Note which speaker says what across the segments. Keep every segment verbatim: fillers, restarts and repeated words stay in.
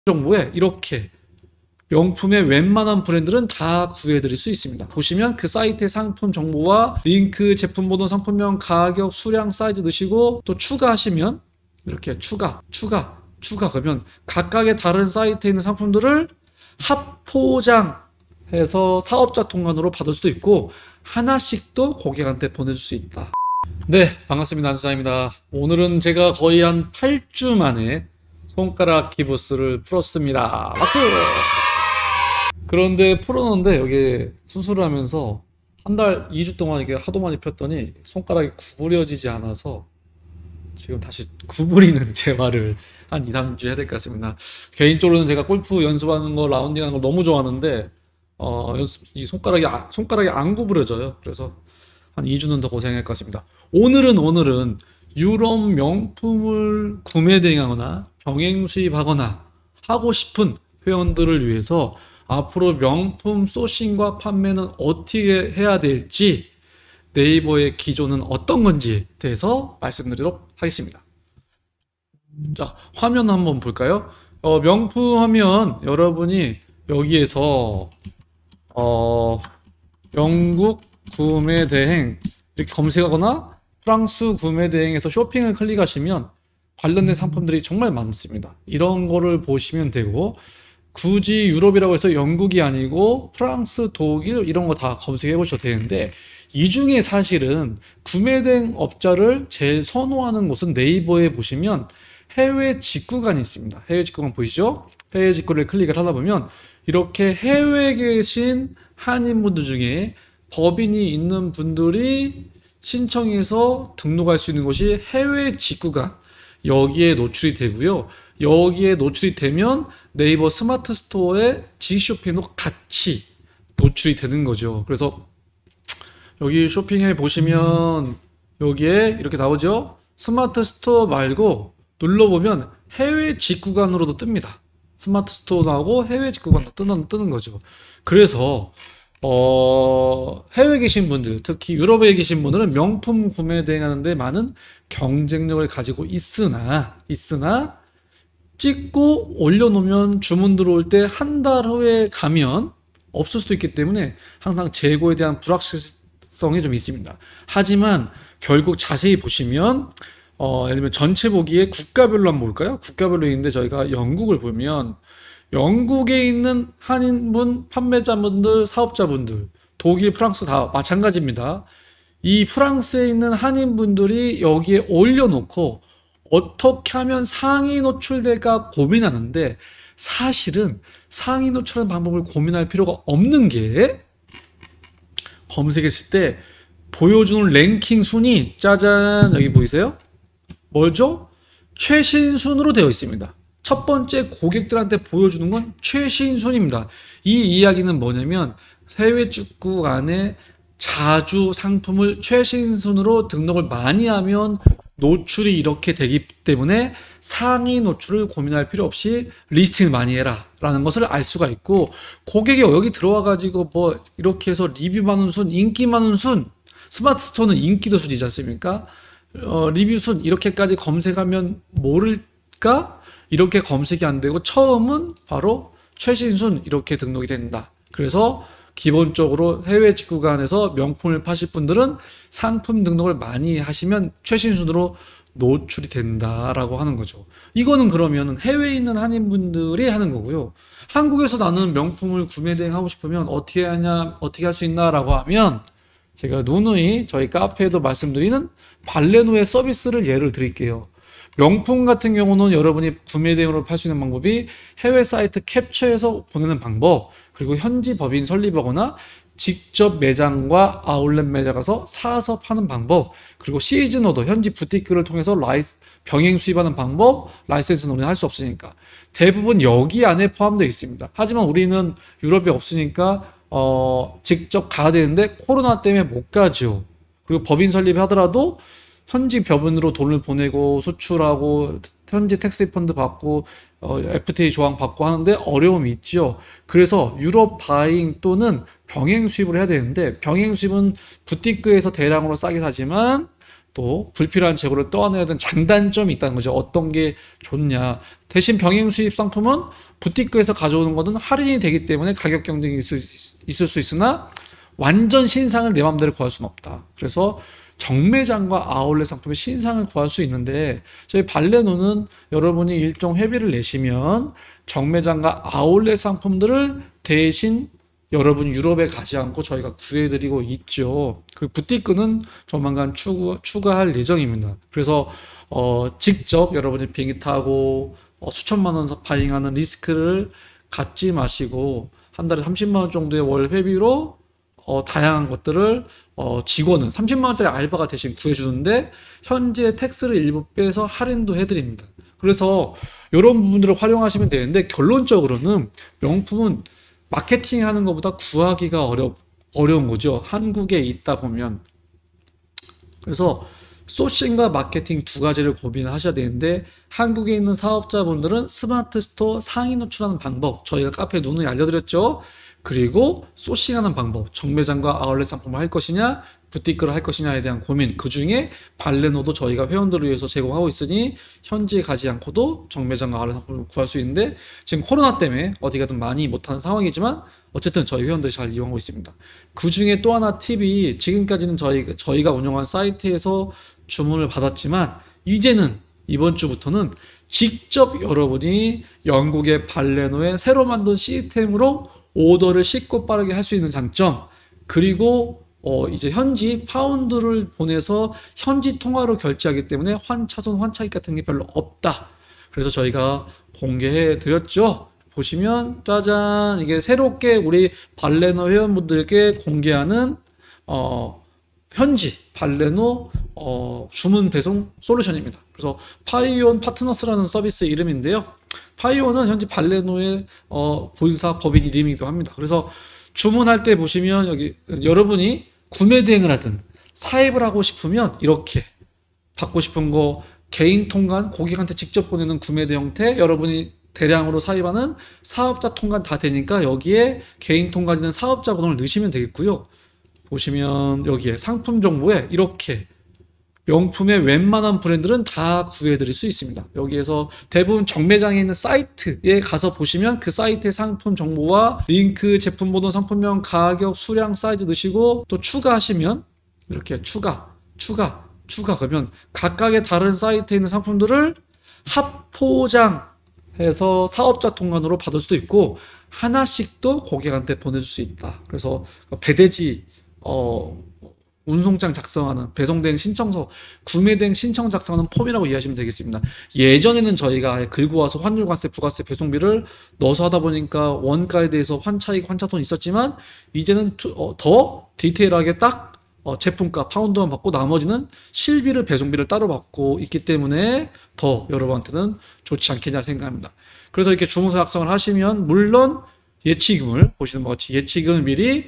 Speaker 1: 정보에 이렇게 명품의 웬만한 브랜드는 다 구해드릴 수 있습니다. 보시면 그 사이트의 상품 정보와 링크, 제품 번호, 상품명, 가격, 수량, 사이즈 넣으시고 또 추가하시면 이렇게 추가, 추가, 추가 그러면 각각의 다른 사이트에 있는 상품들을 합포장해서 사업자 통관으로 받을 수도 있고 하나씩도 고객한테 보내줄 수 있다. 네, 반갑습니다. 안수사입니다. 오늘은 제가 거의 한 팔 주 만에 손가락 기부스를 풀었습니다. 박수! 그런데 풀었는데 여기 수술을 하면서 한 달, 이 주 동안 이게 하도 많이 폈더니 손가락이 구부려지지 않아서 지금 다시 구부리는 재활을 한 이, 삼 주 해야 될 것 같습니다. 개인적으로는 제가 골프 연습하는 거, 라운딩 하는 걸 너무 좋아하는데 어, 연습, 이 손가락이, 아, 손가락이 안 구부려져요. 그래서 한 이 주는 더 고생할 것 같습니다. 오늘은 오늘은 유럽 명품을 구매 대행하거나 병행 수입하거나 하고 싶은 회원들을 위해서 앞으로 명품 소싱과 판매는 어떻게 해야 될지 네이버의 기조는 어떤 건지에 대해서 말씀드리도록 하겠습니다. 자, 화면 한번 볼까요? 어, 명품 하면 여러분이 여기에서 어, 영국 구매 대행 이렇게 검색하거나 프랑스 구매 대행에서 쇼핑을 클릭하시면 관련된 상품들이 정말 많습니다. 이런 거를 보시면 되고 굳이 유럽이라고 해서 영국이 아니고 프랑스, 독일 이런 거 다 검색해 보셔도 되는데 이 중에 사실은 구매 대행 업자를 제일 선호하는 곳은 네이버에 보시면 해외 직구간이 있습니다. 해외 직구간 보이시죠? 해외 직구를 클릭을 하다 보면 이렇게 해외에 계신 한인분들 중에 법인이 있는 분들이 신청해서 등록할 수 있는 곳이 해외 직구간 여기에 노출이 되고요. 여기에 노출이 되면 네이버 스마트 스토어에 지쇼핑도 같이 노출이 되는 거죠. 그래서 여기 쇼핑에 보시면 여기에 이렇게 나오죠. 스마트 스토어 말고 눌러보면 해외 직구간으로도 뜹니다. 스마트 스토어 나오고 해외 직구간도 뜨는, 뜨는 거죠. 그래서 어, 해외에 계신 분들, 특히 유럽에 계신 분들은 명품 구매 대행하는데 많은 경쟁력을 가지고 있으나, 있으나, 찍고 올려놓으면 주문 들어올 때 한 달 후에 가면 없을 수도 있기 때문에 항상 재고에 대한 불확실성이 좀 있습니다. 하지만 결국 자세히 보시면, 어, 예를 들면 전체 보기에 국가별로 한번 볼까요? 국가별로 있는데 저희가 영국을 보면 영국에 있는 한인분, 판매자분들, 사업자분들, 독일, 프랑스 다 마찬가지입니다. 이 프랑스에 있는 한인분들이 여기에 올려놓고 어떻게 하면 상위 노출될까 고민하는데 사실은 상위 노출하는 방법을 고민할 필요가 없는 게 검색했을 때 보여주는 랭킹 순위 짜잔 여기 보이세요? 뭐죠? 최신 순으로 되어 있습니다. 첫 번째 고객들한테 보여주는 건 최신 순입니다. 이 이야기는 뭐냐면 해외 직구 안에 자주 상품을 최신 순으로 등록을 많이 하면 노출이 이렇게 되기 때문에 상위 노출을 고민할 필요 없이 리스팅을 많이 해라 라는 것을 알 수가 있고 고객이 여기 들어와 가지고 뭐 이렇게 해서 리뷰 많은 순, 인기 많은 순, 스마트 스토어는 인기도 순이지 않습니까? 어, 리뷰 순 이렇게까지 검색하면 모를까? 이렇게 검색이 안 되고 처음은 바로 최신순 이렇게 등록이 된다. 그래서 기본적으로 해외 직구간에서 명품을 파실 분들은 상품 등록을 많이 하시면 최신순으로 노출이 된다라고 하는 거죠. 이거는 그러면 해외에 있는 한인분들이 하는 거고요. 한국에서 나는 명품을 구매 대행하고 싶으면 어떻게 하냐, 어떻게 할 수 있나라고 하면 제가 누누이 저희 카페에도 말씀드리는 발레노의 서비스를 예를 드릴게요. 명품 같은 경우는 여러분이 구매 대행으로 팔 수 있는 방법이 해외 사이트 캡처해서 보내는 방법, 그리고 현지 법인 설립하거나 직접 매장과 아울렛 매장 가서 사서 파는 방법, 그리고 시즌 오더, 현지 부티크를 통해서 라이스, 병행 수입하는 방법, 라이센스는 우리는 할 수 없으니까 대부분 여기 안에 포함되어 있습니다. 하지만 우리는 유럽에 없으니까 어, 직접 가야 되는데 코로나 때문에 못 가죠. 그리고 법인 설립하더라도 현지 법인으로 돈을 보내고 수출하고 현지 텍스 리펀드 받고 어, 에프티에이 조항 받고 하는데 어려움이 있죠. 그래서 유럽 바잉 또는 병행 수입을 해야 되는데 병행 수입은 부티크에서 대량으로 싸게 사지만 또 불필요한 재고를 떠내야 되는 장단점이 있다는 거죠. 어떤 게 좋냐. 대신 병행 수입 상품은 부티크에서 가져오는 것은 할인이 되기 때문에 가격 경쟁이 있을, 있을 수 있으나 완전 신상을 내 맘대로 구할 수는 없다. 그래서 정매장과 아울렛 상품의 신상을 구할 수 있는데 저희 발레노는 여러분이 일정 회비를 내시면 정매장과 아울렛 상품들을 대신 여러분 유럽에 가지 않고 저희가 구해드리고 있죠. 그 부티크는 조만간 추구, 추가할 예정입니다. 그래서 어, 직접 여러분이 비행기 타고 어, 수천만 원 바잉하는 리스크를 갖지 마시고 한 달에 삼십만 원 정도의 월 회비로 어, 다양한 것들을 어, 직원은 삼십만 원짜리 알바가 대신 구해주는데 현재 텍스를 일부 빼서 할인도 해드립니다. 그래서 이런 부분들을 활용하시면 되는데 결론적으로는 명품은 마케팅 하는 것보다 구하기가 어려, 어려운 거죠. 한국에 있다 보면. 그래서 소싱과 마케팅 두 가지를 고민하셔야 되는데 한국에 있는 사업자분들은 스마트 스토어 상위 노출하는 방법 저희가 카페에 누누이 알려드렸죠. 그리고 소싱하는 방법 정매장과 아울렛 상품을 할 것이냐 부티크를 할 것이냐에 대한 고민 그 중에 발레노도 저희가 회원들을 위해서 제공하고 있으니 현지에 가지 않고도 정매장과 아울렛 상품을 구할 수 있는데 지금 코로나 때문에 어디 가든 많이 못하는 상황이지만 어쨌든 저희 회원들이 잘 이용하고 있습니다. 그 중에 또 하나 팁이 지금까지는 저희, 저희가 운영한 사이트에서 주문을 받았지만 이제는 이번 주부터는 직접 여러분이 영국의 발레노의 새로 만든 시스템으로 오더를 쉽고 빠르게 할 수 있는 장점 그리고 어 이제 현지 파운드를 보내서 현지 통화로 결제하기 때문에 환차손 환차익 같은 게 별로 없다. 그래서 저희가 공개해 드렸죠. 보시면 짜잔 이게 새롭게 우리 발레노 회원분들께 공개하는 어 현지 발레노 어 주문 배송 솔루션입니다. 그래서 파이온 파트너스라는 서비스 이름인데요. 파이온은 현재 발레노의 어, 본사 법인 이름이기도 합니다. 그래서 주문할 때 보시면 여기 여러분이 구매 대행을 하든 사입을 하고 싶으면 이렇게 받고 싶은 거 개인 통관 고객한테 직접 보내는 구매 대 형태 여러분이 대량으로 사입하는 사업자 통관 다 되니까 여기에 개인 통관이나 사업자 번호를 넣으시면 되겠고요. 보시면 여기에 상품 정보에 이렇게 명품의 웬만한 브랜드는 다 구해드릴 수 있습니다. 여기에서 대부분 정매장에 있는 사이트에 가서 보시면 그 사이트의 상품 정보와 링크, 제품 번호, 상품명, 가격, 수량, 사이즈 넣으시고 또 추가하시면 이렇게 추가, 추가, 추가 그러면 각각의 다른 사이트에 있는 상품들을 합포장해서 사업자 통관으로 받을 수도 있고 하나씩도 고객한테 보내줄 수 있다. 그래서 배대지 어 운송장 작성하는 배송대행 신청서 구매대행 신청 작성하는 폼이라고 이해하시면 되겠습니다. 예전에는 저희가 긁고 와서 환율관세 부가세 배송비를 넣어서 하다 보니까 원가에 대해서 환차익 환차손이 있었지만 이제는 투, 어, 더 디테일하게 딱 어, 제품가 파운드만 받고 나머지는 실비를 배송비를 따로 받고 있기 때문에 더 여러분한테는 좋지 않겠냐 생각합니다. 그래서 이렇게 주문서 작성을 하시면 물론 예치금을 보시는 것 같이 예치금을 미리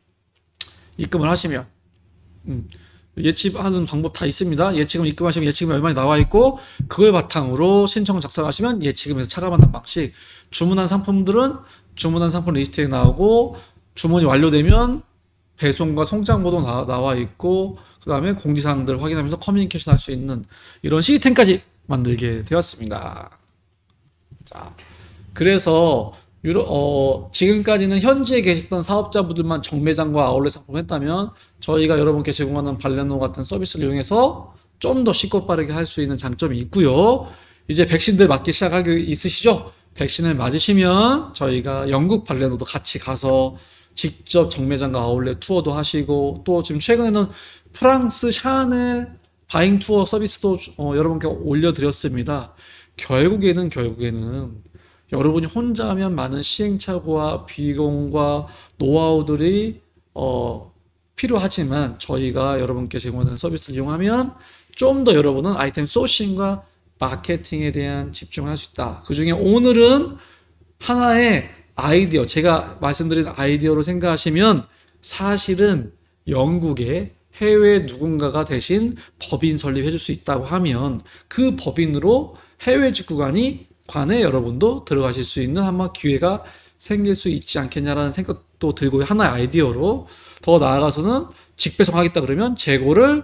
Speaker 1: 입금을 하시면 음, 예치하는 방법 다 있습니다. 예치금 입금하시면 예치금이 얼마나 나와 있고 그걸 바탕으로 신청 작성하시면 예치금에서 차감하는 방식 주문한 상품들은 주문한 상품 리스트에 나오고 주문이 완료되면 배송과 송장번호 나, 나와 있고 그 다음에 공지사항들 확인하면서 커뮤니케이션 할 수 있는 이런 시스템까지 만들게 되었습니다. 자, 그래서 유로, 어, 지금까지는 현지에 계셨던 사업자분들만 정매장과 아울렛 상품 했다면 저희가 여러분께 제공하는 발레노 같은 서비스를 이용해서 좀 더 쉽고 빠르게 할 수 있는 장점이 있고요. 이제 백신들 맞기 시작하기 있으시죠? 백신을 맞으시면 저희가 영국 발레노도 같이 가서 직접 정매장과 아울렛 투어도 하시고 또 지금 최근에는 프랑스 샤넬 바잉 투어 서비스도 어, 여러분께 올려드렸습니다. 결국에는 결국에는 여러분이 혼자 하면 많은 시행착오와 비용과 노하우들이 어, 필요하지만 저희가 여러분께 제공하는 서비스를 이용하면 좀 더 여러분은 아이템 소싱과 마케팅에 대한 집중을 할 수 있다. 그 중에 오늘은 하나의 아이디어, 제가 말씀드린 아이디어로 생각하시면 사실은 영국의 해외 누군가가 대신 법인 설립해 줄 수 있다고 하면 그 법인으로 해외 직구간이 관에 여러분도 들어가실 수 있는 한번 기회가 생길 수 있지 않겠냐라는 생각도 들고 하나의 아이디어로 더 나아가서는 직배송하겠다 그러면 재고를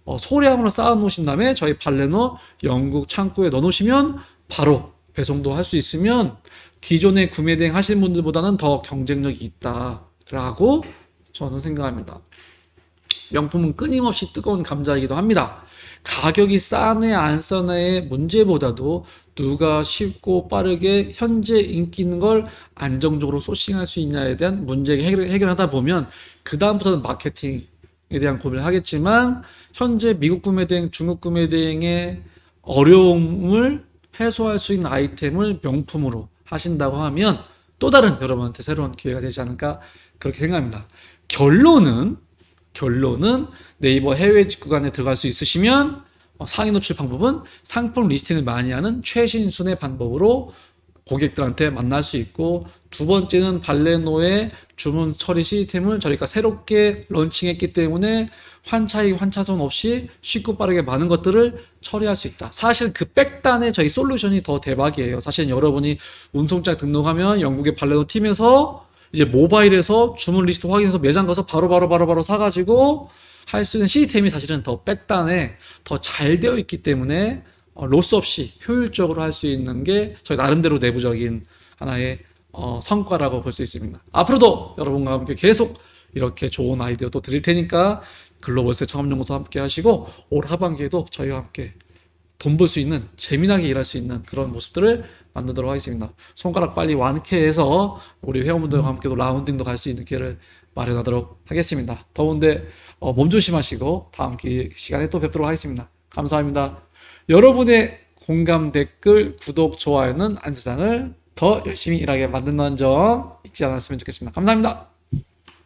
Speaker 1: 어, 소량으로 쌓아 놓으신 다음에 저희 발레노 영국 창고에 넣어 놓으시면 바로 배송도 할 수 있으면 기존에 구매 대행 하시는 분들보다는 더 경쟁력이 있다라고 저는 생각합니다. 명품은 끊임없이 뜨거운 감자이기도 합니다. 가격이 싸네 안 싸네의 문제보다도 누가 쉽고 빠르게 현재 인기 있는 걸 안정적으로 소싱할 수 있냐에 대한 문제 해결, 해결하다 보면 그 다음부터는 마케팅에 대한 고민을 하겠지만 현재 미국 구매 대행, 중국 구매 대행의 어려움을 해소할 수 있는 아이템을 명품으로 하신다고 하면 또 다른 여러분한테 새로운 기회가 되지 않을까 그렇게 생각합니다. 결론은 결론은 네이버 해외 직구간에 들어갈 수 있으시면 상위 노출 방법은 상품 리스팅을 많이 하는 최신순의 방법으로 고객들한테 만날 수 있고, 두 번째는 발레노의 주문 처리 시스템을 저희가 새롭게 런칭했기 때문에 환차익 환차손 없이 쉽고 빠르게 많은 것들을 처리할 수 있다. 사실 그 백단의 저희 솔루션이 더 대박이에요. 사실 여러분이 운송장 등록하면 영국의 발레노 팀에서 이제 모바일에서 주문 리스트 확인해서 매장 가서 바로바로 바로바로 바로 사가지고 할 수 있는 시스템이 사실은 더 백단에 더 잘 되어 있기 때문에 어, 로스 없이 효율적으로 할 수 있는 게 저희 나름대로 내부적인 하나의 어, 성과라고 볼 수 있습니다. 앞으로도 여러분과 함께 계속 이렇게 좋은 아이디어 또 드릴 테니까 글로벌세 창업연구소 함께 하시고 올 하반기에도 저희와 함께 돈 벌 수 있는, 재미나게 일할 수 있는 그런 모습들을 만들도록 하겠습니다. 손가락 빨리 완쾌해서 우리 회원분들과 함께도 라운딩도 갈 수 있는 기회를 마련하도록 하겠습니다. 더운데 어, 몸 조심하시고 다음 기, 시간에 또 뵙도록 하겠습니다. 감사합니다. 여러분의 공감, 댓글, 구독, 좋아요는 안 세상을 더 열심히 일하게 만든다는 점 잊지 않았으면 좋겠습니다. 감사합니다.